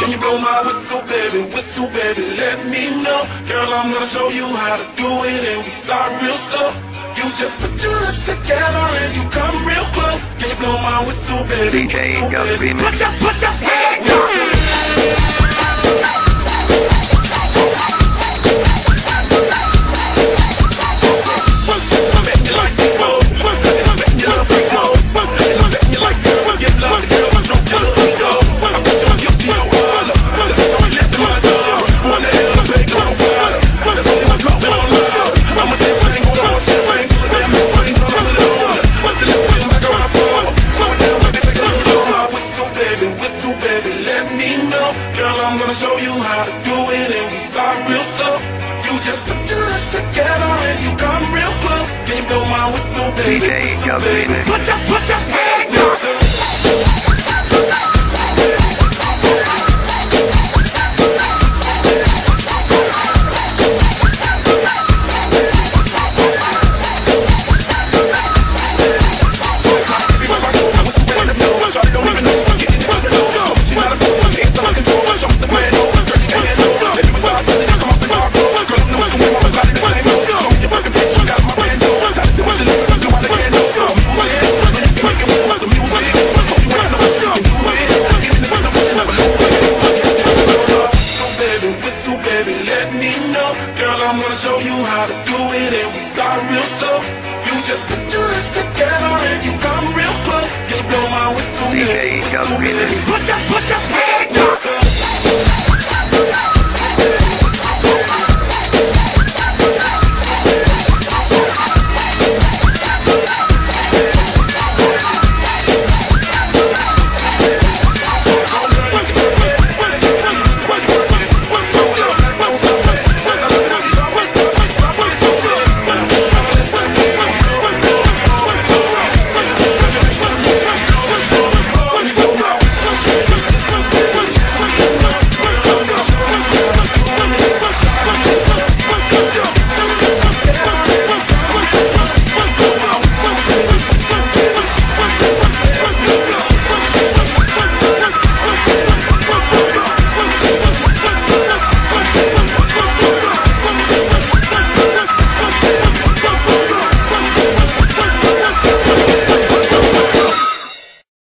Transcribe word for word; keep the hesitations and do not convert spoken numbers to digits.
Can you blow my whistle, baby, whistle, baby, let me know. Girl, I'm gonna show you how to do it, and we start real slow. You just put your lips together and you come real close. Can you blow my whistle, baby, D J whistle, Gus baby. Remix. Put your, put your hands up. I'm gonna show you how to do it, and we start real slow. You just put your lips together and you come real close. Can you blow my whistle, baby? D J Gus Remix. Put your, put your hands up. I'm gonna show you how to do it, and we start real slow. You just put your lips together and you come real close. Can you blow my whistle, D J Gus Remix. Put your, put your